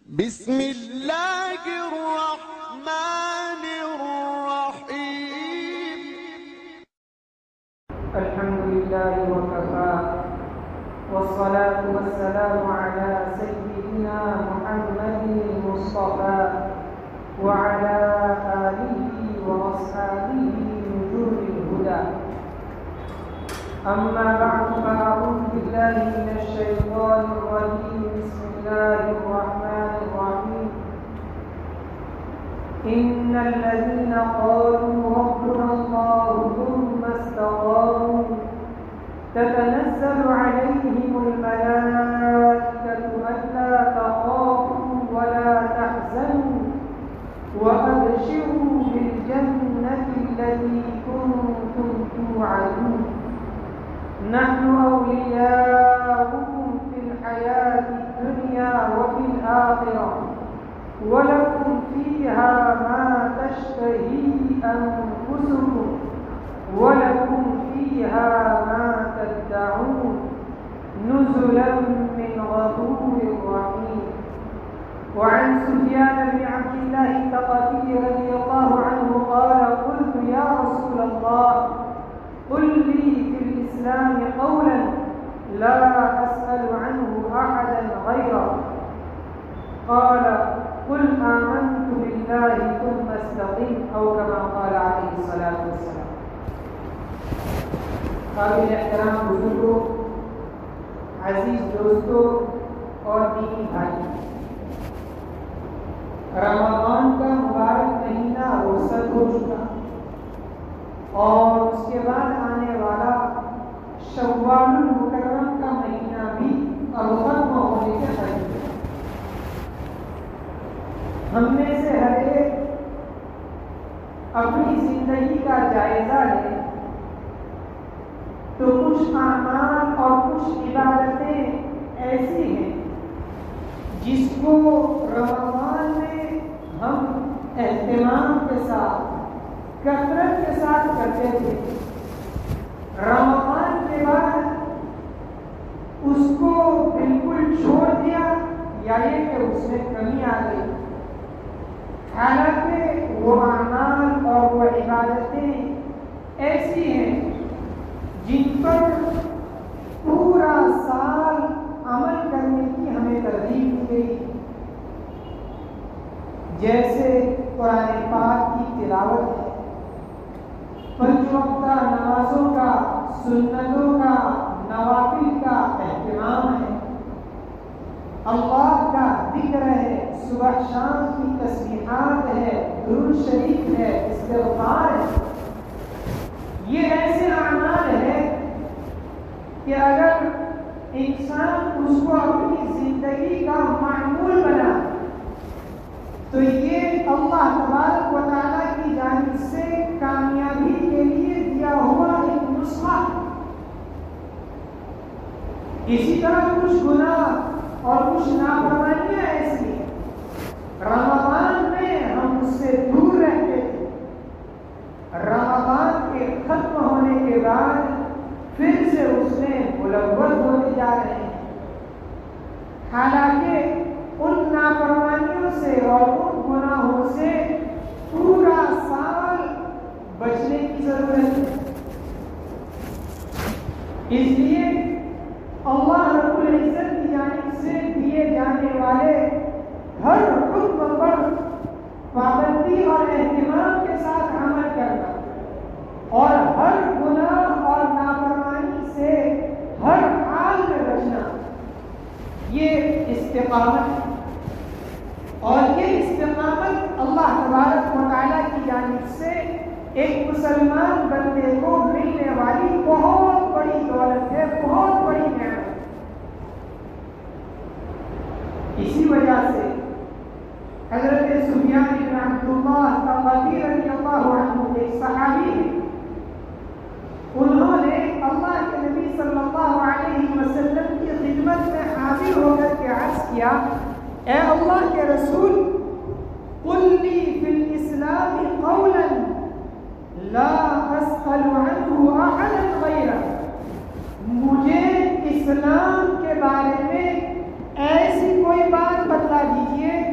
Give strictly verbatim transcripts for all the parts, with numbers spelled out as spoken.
بسم اللہ الرحمن الرحیم الحمد للہ وکفى والصلاة والسلام على سيدنا محمد المصطفى وعلى آله وأصحابه نجوم الهدى أما بعد فأعوذ بالله من الشيطان الرجيم بسم الله الرحمن الرحيم إن الذين قالوا ربنا الله ثم استقاموا تتنزل عليهم الملائكة ألا تخافوا ولا تحزنوا وأبشروا بالجنة التي كنتم توعدون نحن أولياؤكم في الحياة الدنيا وفي الآخرة ولكم فيها ما تشتهي أنفسكم ولكم فيها ما تدعون نزلا من غفور رحيم. وعن سفيان بن عبد الله الثقفي رضي الله عنه قال قلت يا رسول الله قل لي في الإسلام قولا لا أسأل عنه أحدا غيره قال قل آمنت بالله ثم استقم أو كما قال عليه الصلاة والسلام. قابل احترام بزرگوں، عزیز دوستوں اور دینی بھائی، رمضان کا مبارک مہینہ رخصت ہو چکا اور اس کے بعد آنے والا شوال المکرم کا مہینہ بھی اب ختم ہونے کے قریب ہے. ہم میں سے ہر ایک اپنی زندگی کا جائزہ لے تو کچھ اعمال اور کچھ عبادتیں ایسی ہیں جس کو رمضان میں ہم اہتمام کے ساتھ کثرت کے ساتھ کرتے تھے، رمضان کے بعد اس کو بالکل چھوڑ دیا یا یہ کہ اس میں کمی آ گئی. حالانکہ وہ اعمال اور وہ عبادتیں ایسی ہیں جن پر پورا سال عمل کرنے کی ہمیں ترغیب دی گئی، جیسے قرآن پاک کی تلاوت ہے، پنج وقتہ نمازوں کا، سنتوں کا، نوافل کا اہتمام ہے، اللہ کا ذکر ہے، صبح شام کی تسبیحات ہے، درود شریف ہے، استغفار ہے. یہ ایسے اعمال ہیں کہ اگر انسان اس کو اپنی زندگی کا معمول بنا تو یہ اللہ تبارک و تعالیٰ کی جانب سے کامیابی کے لیے دیا ہوا ایک نسخہ. اسی طرح کچھ گناہ اور کچھ نافرمانیاں ایسی ہیں رمضان میں ہم اس سے دور رہتے تھے، رمضان کے ختم ہونے کے بعد پھر سے اس میں ملوث ہوتے جا رہے ہیں. حالانکہ ان نافرمانیوں سے اور ان گناہوں سے پورا سال بچنے کی ضرورت ہے. اس لیے اللہ رب العزت کی جانب سے دیے جانے والے ہر حکم پر پابندی اور اہتمام کے ساتھ عمل کرنا اور ہر گناہ اور نافرمانی سے ہر حال میں بچنا، یہ استقامت ہے. اور یہ استقامت اللہ تبارک و تعالیٰ کی جانب سے ایک مسلمان بندے کو ملنے والی بہت بڑی دولت ہے، بہت بڑی نعمت. اسی وجہ سے حضرت سفیان بن عبد اللہ الثقفی رضی اللہ عنہ ایک صحابی ہیں، انہوں نے اللہ کے نبی صلی اللہ علیہ وسلم کی خدمت میں حاضر ہو کر کے عرض کیا، اے اللہ کے رسول، قل لی فی الاسلام قولا لا اسأل عنہ احدا غیرہ، مجھے اسلام کے بارے میں ایسی کوئی بات بتلا دیجئے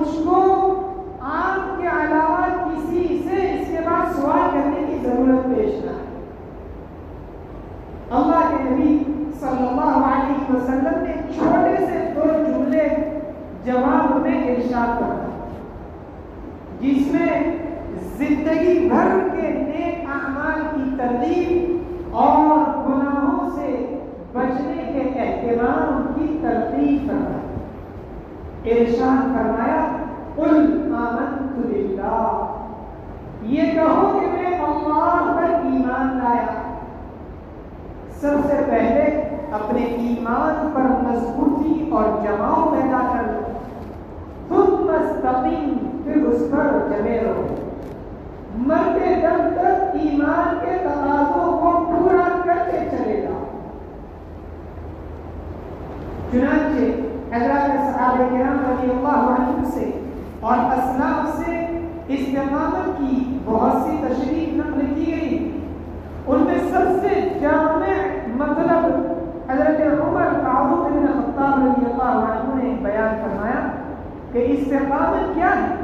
مجھ کو آپ کے علاوہ کسی سے اس کے بعد سوال کرنے کی ضرورت پیش نہ آئے۔ اللہ کے نبی صلی اللہ علیہ وسلم نے چھوٹے سے دو جملے جواب میں ارشاد کرا جس میں زندگی بھر کے نیک اعمال کی ترغیب اور گناہوں سے بچنے کے اہتمام کی ترغیب کرنا۔ ارشاد فرمایا قل آمنت باللہ، یہ کہو کہ میں اللہ پر ایمان لایا۔ سب سے پہلے اپنے ایمان پر مضبوطی اور جماؤ پیدا کر لو، ثم استقیم، پھر اس پر جمے رہو، مرتے دم تک ایمان کے تقاضوں کو پورا کرتے چلے جاؤ۔ چنانچہ حضرات صحابہ کرام رضی اللہ عنہم سے اور اسلاف سے استقامت کی بہت سی تشریح نقل کی گئی، ان میں سب سے جامع مطلب حضرت عمر فاروق بن خطاب رضی اللہ عنہ نے بیان فرمایا کہ استقامت کیا ہے؟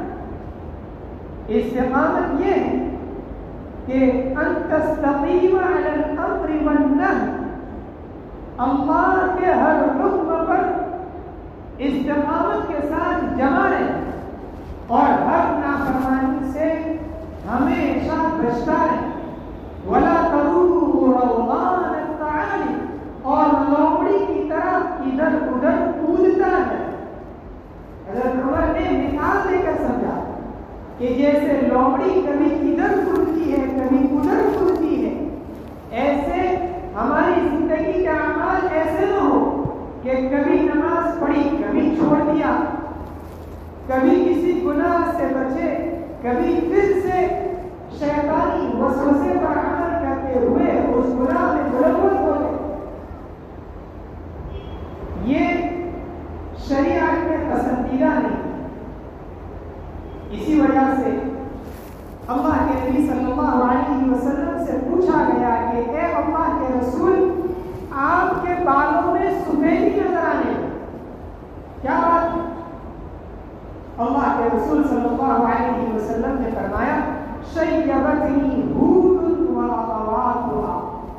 استقامت یہ ہے کہ ان تستقیم علی الامر والنہی، اللہ کے ہر حکم پر استقامت کے ساتھ جمع رہے اور ہر نافرمانی سے ہمیشہ بچتا رہے، ولا تروح روغان التعالی، اور لومڑی کی طرح ادھر ادھر کودتا ہے۔ حضرت عمر نے مثال دے کر سمجھا کہ جیسے لومڑی کبھی ادھر کودتی ہے کبھی ادھر کودتی ہے، ایسے ہماری زندگی کا اعمال ایسے نہ ہو کہ کبھی نماز پڑھی کبھی چھوڑ دیا، کبھی کسی گناہ سے بچے کبھی پھر سے شیطانی وسوسے پر عمل کرتے ہوئے اس گناہ میں ملوث ہو گئے۔ یہ شریعت میں پسندیدہ نہیں۔ اسی وجہ سے اللہ کے نبی صلی اللہ علیہ وسلم سے پوچھا گیا کہ اے اللہ کے رسول، آپ کے بالوں میں سفیدی نظر آنے کیا بات؟ اللہ کے رسول صلی اللہ علیہ وسلم نے فرمایا شیبتنی ہود و اخواتها،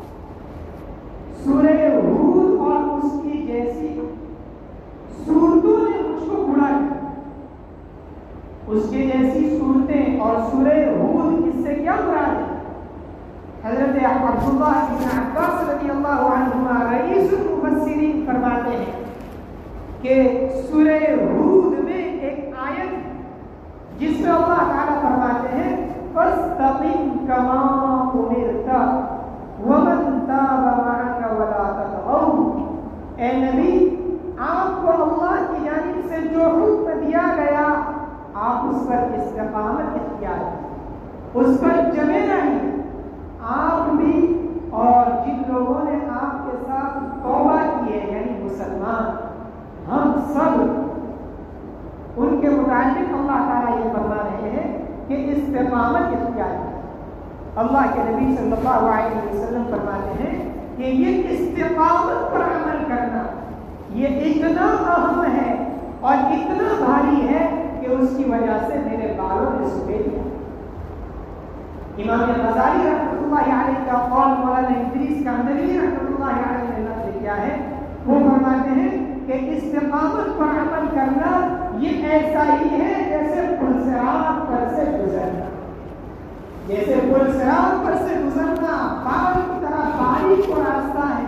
سورہ ہود اور اس کی جیسی سورتوں نے مجھ کو بڑا کیا۔ اس کی جیسی صورتیں اور سورہ ہود اس سے کیا مراد ہے؟ حضرت عبداللہ بن عباس رضی اللہ عنہما رئیس المفسرین فرماتے ہیں کہ سورہ ہود میں ایک آیت جس میں اللہ تعالیٰ فرماتے ہیں فاستقم کما امرت ومن تاب معك ولا تطغوا، اے نبی آپ کو اللہ کی جانب سے جو حکم دیا گیا آپ اس پر استقامت اختیار کریں، اس پر جمے رہیں۔ آپ بھی اور جن لوگوں نے آپ کے ساتھ توبہ کی ہے یعنی مسلمان، ہم سب ان کے متعلق اللہ تعالیٰ یہ فرما رہے ہیں کہ استقامت اختیار کریں۔ اللہ کے نبی صلی اللہ علیہ وسلم فرماتے ہیں کہ یہ استقامت پر عمل کرنا یہ اتنا اہم ہے اور اتنا بھاری ہے کہ اس کی وجہ سے میرے بالوں نے سفید کیا۔ امام غزالی رحمۃ اللہ علیہ کا قول مولانا ادریس کندری رحمۃ اللہ علیہ نے نقل کیا ہے، وہ فرماتے ہیں کہ استقامت پر عمل کرنا یہ ایسا ہی ہے جیسے پل صراط پر سے گزرنا، جیسے پل صراط پر سے گزرنا پہاڑ کی طرح باریک و راستہ ہے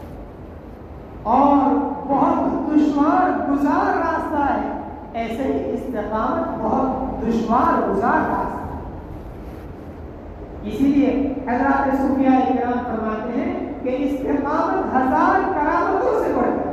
اور بہت دشوار گزار راستہ ہے، ایسے ہی استقامت بہت دشوار گزار راستہ ہے۔ اسی لیے حضرات صوفیاء کرام فرماتے ہیں کہ استقامت ہزار کرامتوں سے بڑھ کر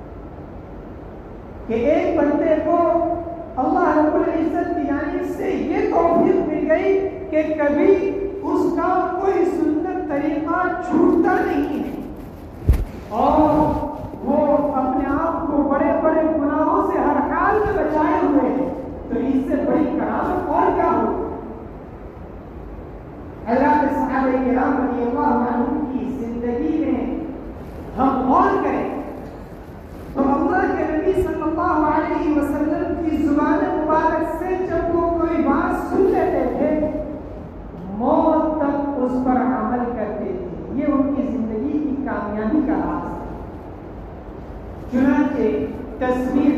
کہ ایک بندے کو اللہ رب العزت کی جانب سے یہ توفیق مل گئی کہ کبھی اس کا کوئی سنت طریقہ چھوٹتا نہیں ہے اور وہ اپنے آپ کو بڑے بڑے گناہوں سے ہر حال میں بچائے ہوئے ہیں، تو اس سے بڑی کرامت اور کیا ہو؟ حضرات صحابہ کرام رضی اللہ عنہم کی زندگی میں ہم غور کریں تو اللہ کے نبی صلی اللہ علیہ وسلم کی زبان مبارکہ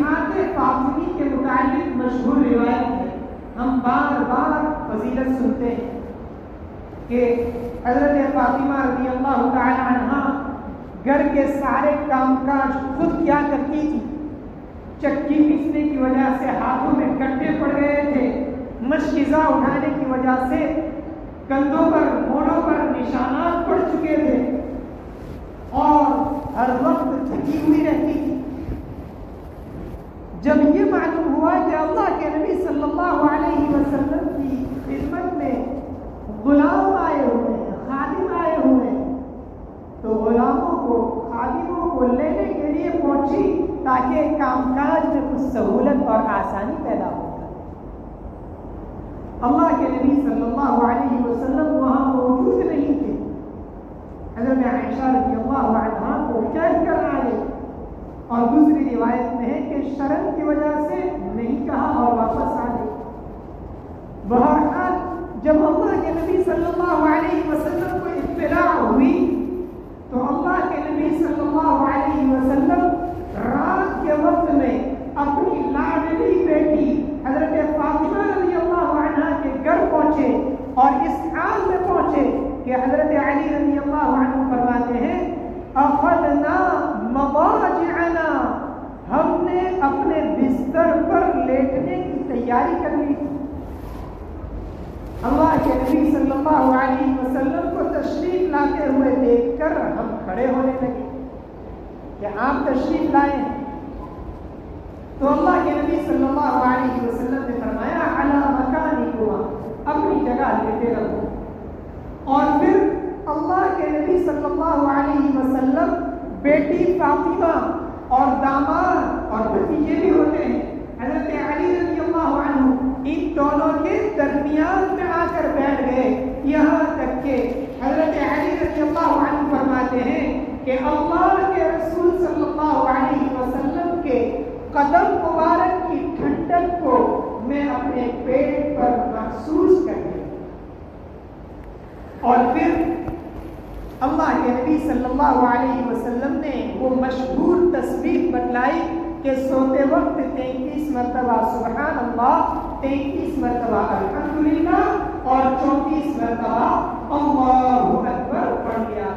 تسبیحات فاطمی کے متعلق مشہور روایت ہے، ہم بار بار فضیلت سنتے ہیں کہ حضرت فاطمہ رضی اللہ تعالی عنہا گھر کے سارے کام کاج خود کیا کرتی تھی. چکی پیسنے کی وجہ سے ہاتھوں میں گڈھے پڑ گئے تھے، مشکیزہ اٹھانے کی وجہ سے کندھوں پر موڑوں پر نشانات پڑ چکے تھے اور ہر وقت تھکی ہوئی رہتی تھی. جب یہ معلوم ہوا کہ اللہ کے نبی صلی اللہ علیہ وسلم کی خدمت میں غلام آئے ہوئے ہیں، خادم آئے ہوئے ہیں، تو غلاموں کو خادموں کو لینے کے لیے پہنچی تاکہ کام کاج میں کچھ سہولت اور آسانی پیدا ہو. اللہ کے نبی صلی اللہ علیہ وسلم وہاں موجود نہیں تھے. حضرت عائشہ رضی اللہ عنہا کو قید کر آئے اور دوسری روایت میں ہے کہ شرم کی وجہ سے نہیں کہا اور واپس آ گئے. بہرحال جب اللہ کے نبی صلی اللہ علیہ وسلم کو اطلاع ہوئی تو اللہ کے نبی صلی اللہ علیہ وسلم رات کے وقت میں اپنی لاڈلی بیٹی حضرت فاطمہ رضی اللہ عنہا کے گھر پہنچے اور اس حال میں پہنچے کہ حضرت علی رضی اللہ عنہ فرماتے ہیں اخذنا مضاجعنا، ہم نے اپنے بستر پر لیٹنے کی تیاری کر لی. اللہ کے نبی صلی اللہ علیہ وسلم کو تشریف لاتے ہوئے دیکھ کر ہم کھڑے ہونے لگے کہ آپ تشریف لائیں. تو اللہ کے نبی صلی اللہ علیہ وسلم نے فرمایا علی مکانکما، اپنی جگہ لیتے رہو. اور پھر اللہ کے نبی صلی اللہ علیہ وسلم بیٹی فاطمہ اور داماد اور بھتیجے بھی ہوتے ہیں حضرت علی رضی اللہ عنہ، ان دونوں کے درمیان میں آ کر بیٹھ گئے، یہاں تک کہ حضرت علی رضی اللہ عنہ فرماتے ہیں کہ اللہ کے رسول صلی اللہ علیہ وسلم کے قدم مبارک کی ٹھنڈک کو میں اپنے پیٹ پر محسوس کر گیا. اور پھر اللہ کے نبی صلی اللہ علیہ وسلم نے وہ مشہور تسبیح بتلائی کہ سوتے وقت تینتیس مرتبہ سبحان اللہ، تینتیس مرتبہ الحمدللہ اور چونتیس مرتبہ اللہ اکبر پڑھ لیا.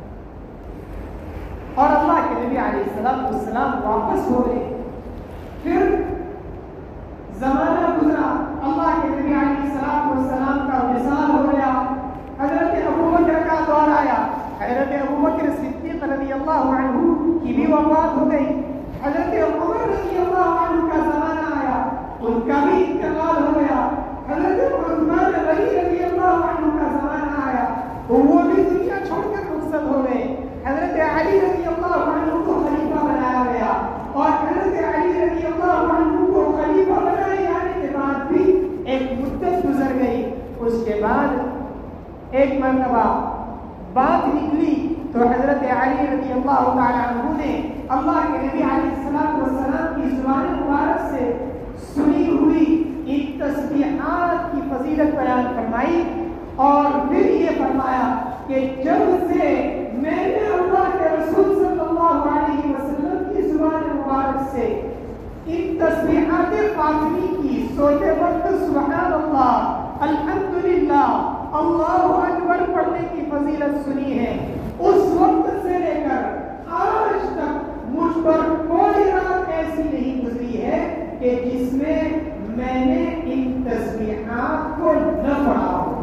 اور اللہ کے نبی علیہ السلام والسلام واپس ہو گئے. پھر زمانہ گزرا، اللہ کے نبی علیہ السلام والسلام کا وصال ہو گیا. حضرت ابو بکر کا دور آیا، حضرت ابو بکر صدیق رضی اللہ عنہ کی بھی وفات ہو گئی. حضرت عمر رضی اللہ عنہ کا زمانہ آیا، ان کا بھی انتقال ہو گیا. حضرت عثمان غنی رضی اللہ عنہ کا زمانہ آیا، وہ بھی دنیا چھوڑ کر رخصت ہو گئے. حضرت علی رضی اللہ عنہ کو خلیفہ بنایا گیا اور حضرت علی رضی اللہ عنہ کو خلیفہ بنائے جانے کے بعد بھی ایک مدت گزر گئی. اس کے بعد ایک مرتبہ بات نکلی تو حضرت علی رضی اللہ تعالی عنہ نے اللہ کے نبی علیہ السلام والسلام کی زبان مبارک سے سنی ہوئی ان تسبیحات کی فضیلت بیان فرمائی اور پھر یہ فرمایا کہ جب سے میں نے اللہ کے رسول صلی اللہ علیہ وسلم کی زبان مبارک سے ان تسبیحات فاطمی کی سوتے وقت سبحان اللہ، الحمدللہ، اللہ اکبر پڑھنے کی فضیلت سنی ہے، اس وقت سے لے کر آج تک مجھ پر کوئی رات ایسی نہیں گزری ہے کہ جس میں میں نے ان تسبیحات کو نہ پڑھا ہو.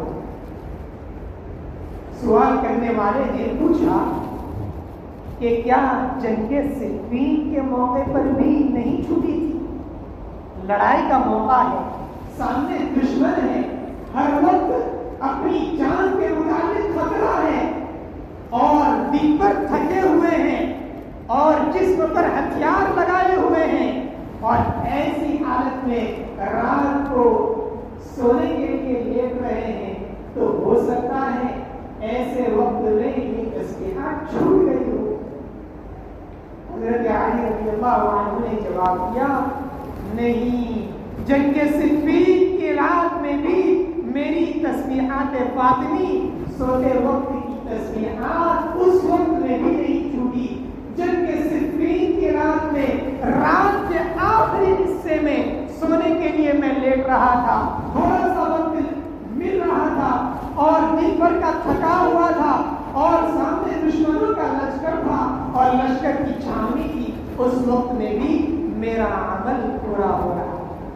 سوال کرنے والے نے پوچھا کہ کیا جنگ صفین کے موقع پر بھی نہیں چھوٹی تھی؟ لڑائی کا موقع ہے، سامنے دشمن ہے، ہر وقت اپنی جان کے متعلق خطرہ ہے اور دن پر تھکے ہوئے ہیں اور جسم پر ہتھیار لگائے ہوئے ہیں اور ایسی حالت میں رات کو سونے کے لیے لیٹ رہے ہیں، تو ہو سکتا ہے ایسے وقت میں یہ تسبیحات چھوٹ گئی ہو. حضرت علی رضی اللہ عنہ نے جواب دیا نہیں، جنگ صفین کی رات میں بھی میری تسبیحات فاطمی سوتے وقت کی تسبیحات اس وقت میں بھی نہیں چھوٹی. جنگ صفین کی رات حالت میں رات کے آخری حصے میں سونے کے لیے میں لیٹ رہا تھا، تھوڑا سا وقت مل رہا تھا اور دن بھر کا تھکا ہوا تھا اور سامنے دشمنوں کا لشکر تھا اور لشکر کی چھاؤنی تھی، اس وقت میں بھی میرا عمل پورا ہو رہا۔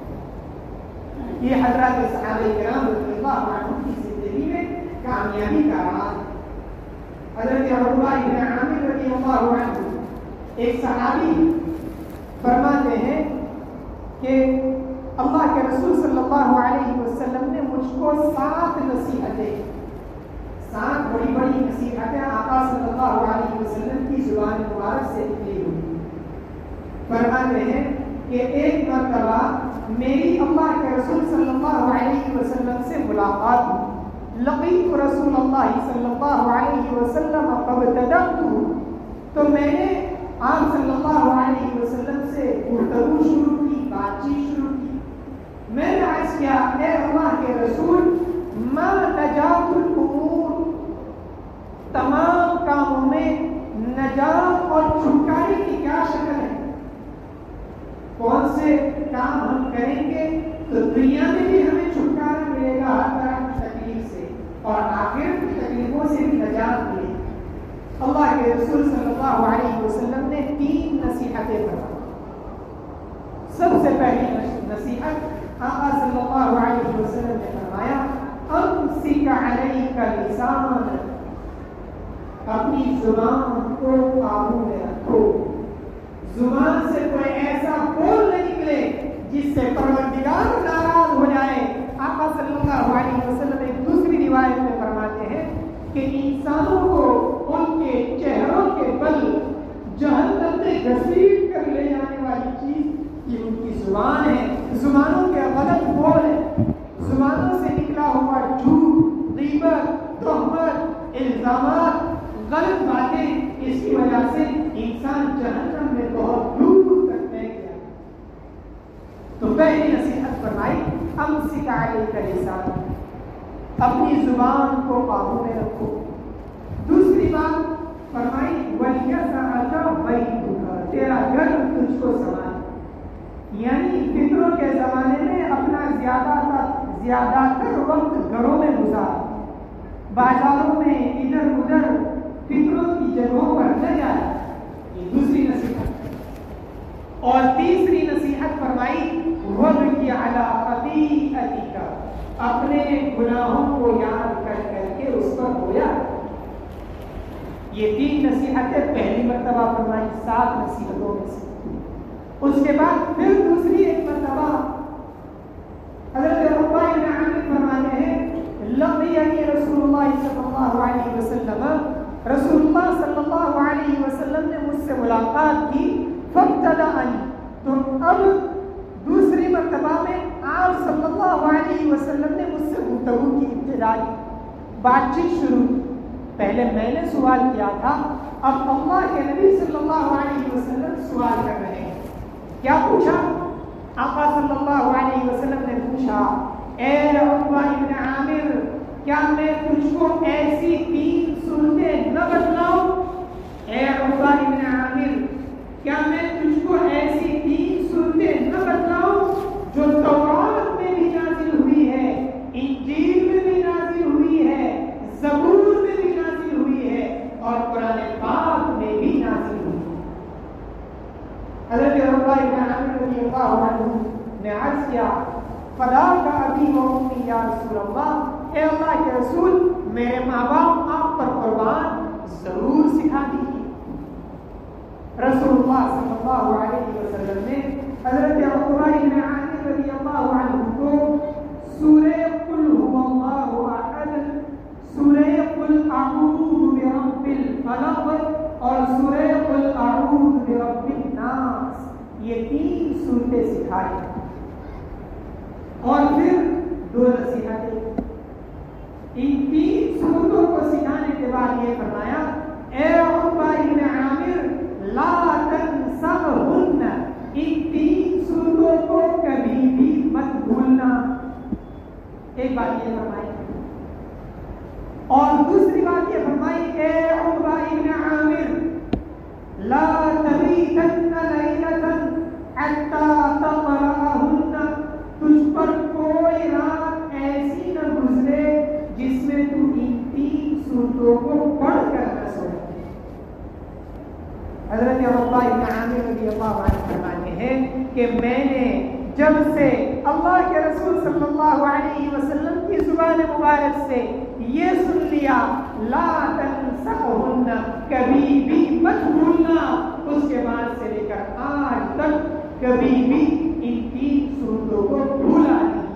یہ حضرات صحابہ کرام رضی اللہ عنہم کی زندگی میں کامیابی کا راز ہے۔ حضرت عقبہ بن عامر رضی اللہ عنہ ایک صحابی فرماتے ہیں کہ اللہ کے رسول صلی اللہ علیہ وسلم نے مجھ کو سات نصیحتیں سات بڑی بڑی نصیحتیں آقا صلی اللہ علیہ وسلم کی زبان مبارک سے نکلی ہوئی۔ فرماتے ہیں کہ ایک مرتبہ میری اللہ کے رسول صلی اللہ علیہ وسلم سے ملاقات ہوئی، لقیت رسول اللہ صلی اللہ علیہ وسلم فابتدأت، تو میں نے آپ صلی اللہ علیہ وسلم سے گفتگو شروع کی، بات چیت شروع کی۔ میں نے عرض کیا اے اللہ کے رسول، ما نجات الامور، تمام کاموں میں نجات اور چھٹکارے کی کیا شکل ہے؟ کون سے کام ہم کریں گے تو دنیا میں بھی ہمیں چھٹکارا ملے گا ہر طرح کی تکلیف سے، اور آخرت کی تکلیفوں سے بھی نجات ملے گی۔ اللہ کے رسول صلی اللہ علیہ وسلم نے تین نصیحتیں فرمائیں۔ سب سے پہلی نصیحت آقا صلی اللہ علیہ وسلم نے فرمایا امسک علیک لسانک، اپنی زبان کو قابو میں رکھو۔ زبان سے کوئی ایسا بول نہ نکلے جس سے پروردگار ناراض ہو جائے۔ آقا صلی اللہ علیہ وسلم ایک دوسری روایت میں فرماتے ہیں کہ انسانوں کو ان کے چہروں کے بل جہنم میں گھسیٹ کر لے جانے والی چیز یہ ان کی زبان ہے۔ زبانوں کے غلط بول ہے، زبانوں سے نکلا ہوا جھوٹ، غیبت، تہمت، الزامات، غلط باتیں، اس کی وجہ سے انسان جہنم میں بہت دور تک پہنچ گیا۔ تو پہلی نصیحت فرمائی امسک علیک لسانک، اپنی زبان کو قابو میں رکھو۔ دوسری بات فرمائی وَلْيَسَعَكَ بَيْتُكَ، تیرا گھر تجھ کو سنبھالے، یعنی فطروں کے زمانے میں اپنا زیادہ تر زیادہ تر وقت گھروں میں گزار، بازاروں میں ادھر ادھر فطروں کی جگہوں پر نہ جائے۔ یہ دوسری نصیحت۔ اور تیسری نصیحت فرمائی وَبْكِ عَلَىٰ خَطِيئَتِكَ، اپنے گناہوں کو یاد کر کر کے اس پر رویا۔ یہ تین نصیحتیں پہلی مرتبہ فرمائی سات نصیحتوں میں سے۔ اس کے بعد پھر دوسری ایک مرتبہ حضرت عقبہ بن عامر فرماتے ہیں لقینی رسول اللہ صلی اللہ علیہ وسلم، رسول اللہ صلی اللہ علیہ وسلم نے مجھ سے ملاقات کی، فابتدأنی، تو اب دوسری مرتبہ میں آپ صلی اللہ علیہ وسلم نے مجھ سے گفتگو کی، ابتدائی بات چیت شروع کی۔ پہلے میں نے سوال کیا تھا، اب اللہ کے نبی صلی اللہ علیہ وسلم سوال کر رہے ہیں۔ کیا پوچھا؟ آقا صلی اللہ علیہ وسلم نے پوچھا اے عقبہ بن عامر، کیا میں تجھ کو ایسی تین صورتیں نہ بتلاؤں؟ اے عقبہ بن عامر، کیا میں تجھ کو ایسی تین صورتیں نہ بتلاؤں جو تورات میں بھی نازل ہوئی ہے، انجیل میں بھی نازل ہوئی ہے، زبور میں بھی نازل ہوئی ہے اور قرآن پاک میں بھی نازل ہوئی ہے؟ حضرت عقبہ بن عامر رضی اللہ عنہ نے عرض کیا فداک ابی و امی یا رسول اللہ، اے اللہ کے رسول، میرے ماں باپ آپ پر قربان، ضرور سکھا دیجیے۔ رسول اللہ صلی اللہ علیہ وسلم نے حضرت عقبہ بن عامر رضی اللہ عنہ کو سورہ قل هو اللہ احد، سورہ قل اعوذ برب الفلق اور سورہ قل اعوذ برب الناس، یہ تین صورتیں سکھائی اور پھر دو نصیحتیں۔ ان تین صورتوں کو سکھانے کے بعد یہ فرمایا اے عقبہ بن عامر لا تنسہن، ان تین صورتوں کو کبھی بھی مت بھولنا۔ ایک بات یہ فرمائی اور دوسری بات یہ فرمائی اے عقبہ بن عامر لا تبیتن لیلۃ عامر رضی اللہ عنہ فرماتے ہیں کہ میں نے جب سے اللہ کے رسول صلی اللہ علیہ وسلم کی زبان مبارک سے یہ سن لیا لا تنسہن، کبھی بھی مت بھولنا، اس کے بعد سے لے کر آج تک کبھی بھی ان تین صورتوں کو بھولا نہیں۔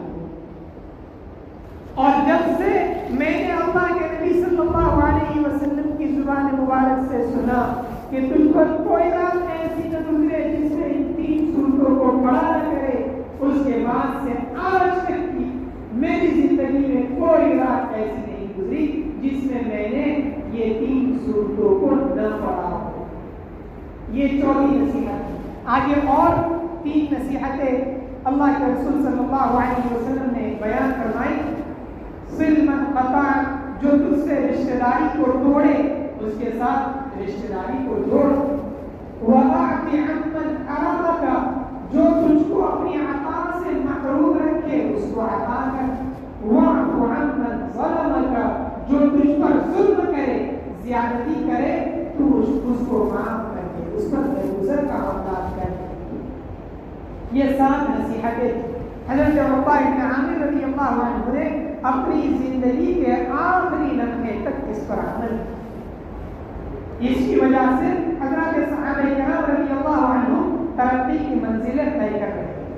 اور جب سے میں نے اللہ کے نبی صلی اللہ علیہ وسلم کی زبان مبارک سے سنا کہ تجھ پر کوئی رات ایسی نہ گزرے جس میں ان تین صورتوں کو پڑھا نہ کرے، اس کے بعد سے آج تک کی میری زندگی میں کوئی رات ایسی نہیں گزری جس میں میں نے یہ تین صورتوں کو نہ پڑھا ہو۔ یہ چوتھی نصیحت۔ آگے اور تین نصیحتیں اللہ کے رسول صلی اللہ علیہ وسلم نے بیان فرمائی۔ صل من قطع، جو تجھ سے رشتہ داری کو توڑے اس کے ساتھ رشتہ داری کو جوڑ۔ وَأَعْطِ عَمَّنْ حَرَمَكَ، جو تجھ کو اپنی عطا سے محروم رکھے اس کو عطا کر۔ وَاعْفُ عَمَّنْ ظَلَمَكَ، جو تجھ پر ظلم کرے، زیادتی کرے، تو اس کو معاف کر دے، اس پر درگزر کا معاملہ کر۔ یہ سات نصیحتیں حضرت عقبہ بن عامر رضی اللہ عنہ نے اپنی زندگی کے آخری لمحے تک اس پر عمل کیا۔ اس کی وجہ سے حضرات صحابہ کرام رضی اللہ عنہ ترقی کی منزلیں طے کر رہے ہیں۔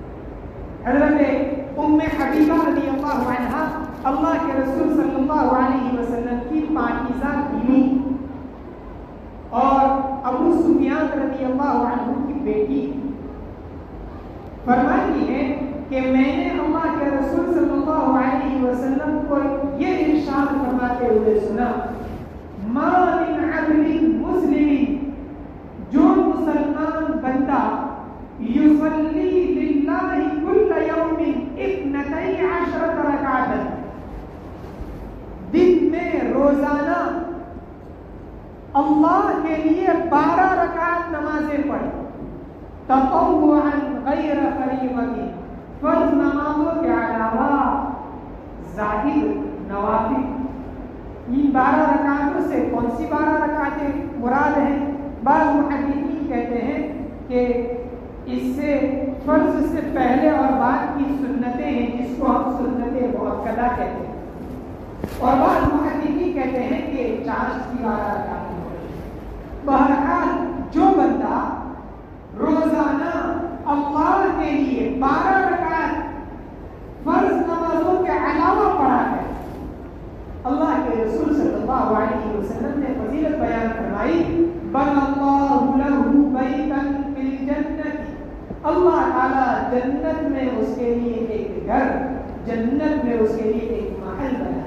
حضرت ام حبیبہ رضی اللہ عنہا اللہ کے رسول صلی اللہ علیہ وسلم کی پاکیزہ بیوی اور ابو سفیان رضی اللہ عنہ کی بیٹی، فرماتی ہے کہ میں نے اللہ کے رسول صلی اللہ علیہ وسلم کو یہ ارشاد فرماتے ہوئے سنا، ما من عبد مسلم، جو مسلمان بندہ یصلی للہ کل یوم اثنتی عشرۃ رکعۃ، دن میں روزانہ اللہ کے لیے بارہ رکعت نمازیں پڑھے، تطوعا غیر فریضۃ، فرض نمازوں کے علاوہ زاہد نوافل۔ ان بارہ رکعتوں سے کون سی بارہ رکعتیں مراد ہیں؟ بعض محدثین کہتے ہیں کہ اس سے فرض سے پہلے اور بعد کی سنتیں ہیں جس کو ہم سنت مؤکدہ کہتے ہیں، اور بعض محدثین کہتے ہیں کہ چاشت کی بارہ رکعتیں۔ بہرحال جو بندہ روزانہ اللہ کے لیے بارہ رکعت فرض نمازوں کے علاوہ پڑھا ہے، اللہ کے رسول صلی اللہ علیہ وسلم نے فضیلت بیان فرمائی، بنى اللہ لہ بیتا فی الجنۃ، اللہ تعالی جنت میں اس کے لیے ایک گھر، جنت میں اس کے لیے ایک محل بنا۔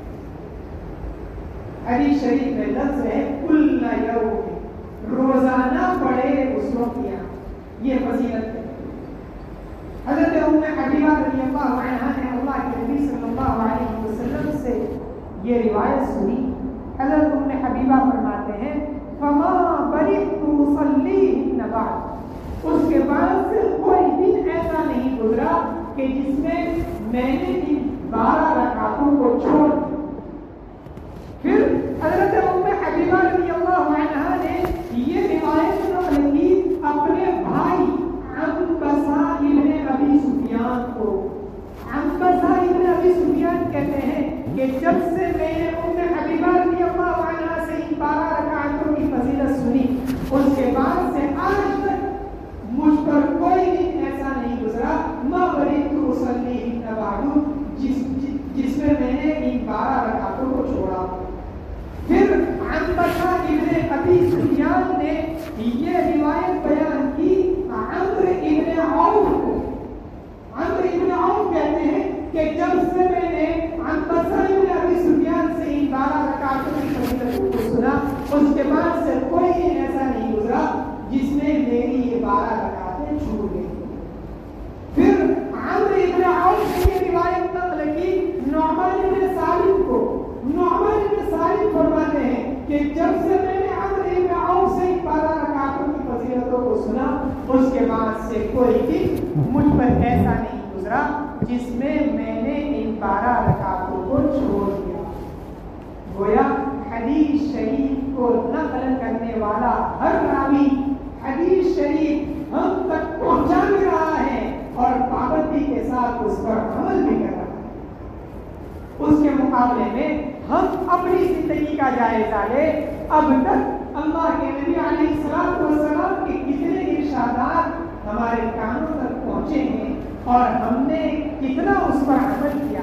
حدیث شریف میں لفظ ہے کل یوم، روزانہ پڑھے اس وقت کیا، یہ فضیلت ہے۔ حضرت ام حبیبہ رضی اللہ عنہا نے اللہ کے نبی صلی اللہ علیہ وسلم سے یہ روایت سنی۔ حضرت ام حبیبہ فرماتے ہیں فما برئت اصلیہن بعد، اس کے بعد سے کوئی دن ایسا نہیں گزرا کہ جس میں میں نے ان بارہ رکعتوں کو چھوڑ دیا۔ پھر حضرت ام حبیبہ رضی اللہ عنہا نے یہ روایت نقل کی اپنے بھائی عنبسہ ابن ابی سفیان کو۔ عنبسہ ابن ابی سفیان کہتے ہیں کہ جب سے میں نے ام حبیبہ رضی اللہ عنہا سے ان بارہ رکعتوں کی فضیلت سنی، اس کے بعد سے آج تک مجھ پر کوئی دن ایسا نہیں گزرا ما بریت اصلیہن بعد، جس جس میں میں نے ان بارہ رکعتوں کو چھوڑا۔ پھر عنبسہ ابن ابی سفیان نے یہ روایت بیان کی عمرو ابن عوف کو۔ عمرو ابن عوف کہتے ہیں کہ جب سے میں نے عنبسہ ابن ابی سفیان سے ان بارہ رکعتوں کی فضیلت کو سنا، اس کے بعد سے کوئی دن ایسا نہیں گزرا جس میں میری یہ بارہ رکعتیں چھوٹ گئی۔ پھر عمرو ابن عوف نے یہ روایت نقل کی نعمان ابن ثابت کو۔ نعمان ابن ثابت فرماتے ہیں کہ جب سے میں نے عمرو ابن عوف سے ان بارہ رکعتوں کی فضیلتوں کو سنا، اس کے بعد سے کوئی دن مجھ پر ایسا نہیں گزرا جس میں میں نے ان بارہ رکعتوں کو چھوڑ دیا۔ گویا حدیث شریف کو نقل کرنے والا ہر راوی حدیث اس پر عمل بھی کر رہا ہے. اس کے مقابلے میں ہم اپنی زندگی کا جائزہ لیں. اب تک اللہ کے نبی علیہ الصلوۃ والسلام کے کتنے ارشادات ہمارے کانوں تک پہنچے ہیں اور ہم نے کتنا اس پر عمل کیا.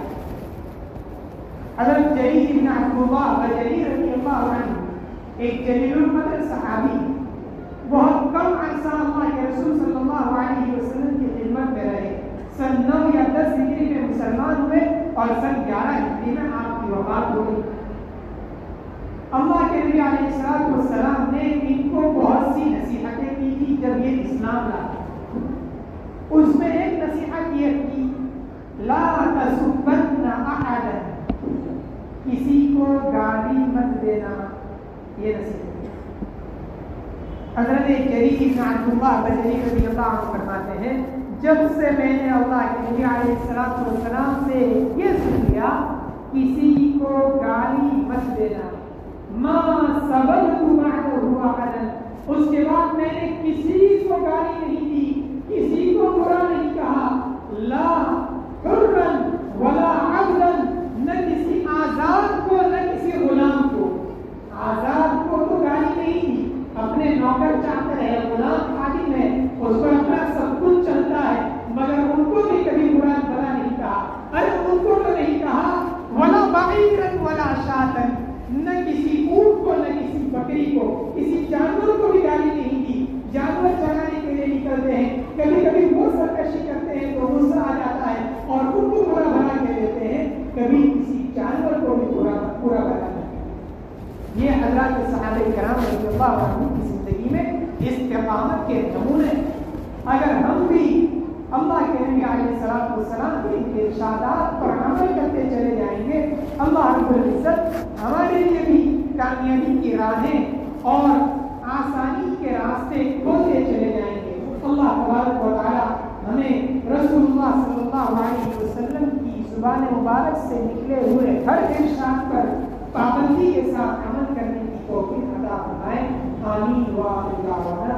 حضرت جریر بن عبداللہ بجلی رضی اللہ عنہ ایک جلیل القدر صحابی, بہت کم عرصہ اللہ کے رسول صلی اللہ علیہ وسلم کی خدمت میں رہے. سن نو یا دس ہجری میں مسلمان ہوئے اور سن گیارہ ہجری میں آپ کی وفات ہو گئی. اللہ کے نبی علیہ الصلوۃ والسلام نے ان کو بہت سی نصیحتیں کی تھی جب یہ اسلام لائے. اس میں ایک نصیحت یہ کی, لا تسبن احدا, کسی کو گالی مت دینا. یہ نصیحت حضرت جریر بن عبداللہ بجلی رضی اللہ عنہ فرماتے ہیں, جب سے میں نے اللہ کے نبی علیہ الصلوۃ والسلام سے یہ سن لیا کسی کو گالی مت دینا, ما سببت بعده احدا, اس کے بعد میں نے کسی کو گالی نہیں دی, کسی کو برا نہیں کہا. لا حرا ولا عبدا, نہ کسی آزاد کو نہ کسی غلام کو. آزاد کو تو گالی نہیں دی, اپنے نوکر چاہتے رہے, غلام خادم ہے, اس پر اپنا سب کچھ چلتا ہے, مگر ان کو بھی کبھی برا بھلا نہیں کہا. ارے ان کو تو نہیں کہا ولا بعیرا ولا شاتا, نہ کسی اونٹ کو نہ کسی بکری کو, کسی جانور کو بھی گالی نہیں دی. جانور چرانے کے لیے نکلتے ہیں, کبھی کبھی وہ سرکشی کرتے ہیں تو غصہ آ جاتا ہے اور ان کو برا بھلا کہہ دیتے ہیں, کبھی کسی جانور کو بھی برا برا بھلا. یہ حضرات صحابہ کرام رضی اللہ عنہ کی زندگی میں استقامت کے نمونے. اگر ہم بھی اللہ کے نبی علیہ الصلوۃ والسلام کے ارشادات پر عمل کرتے چلے جائیں گے, اللہ رب العزت ہمارے لیے بھی کامیابی کی راہیں اور آسانی کے راستے کھولتے چلے جائیں گے. اللہ تبارک و تعالی ہمیں رسول اللہ صلی اللہ علیہ وسلم کی زبان مبارک سے نکلے ہوئے ہر ارشاد پر پابندی کے ساتھ عمل کرنے کی توفیق عطا فرمائے. آمین. وآخر دعوانا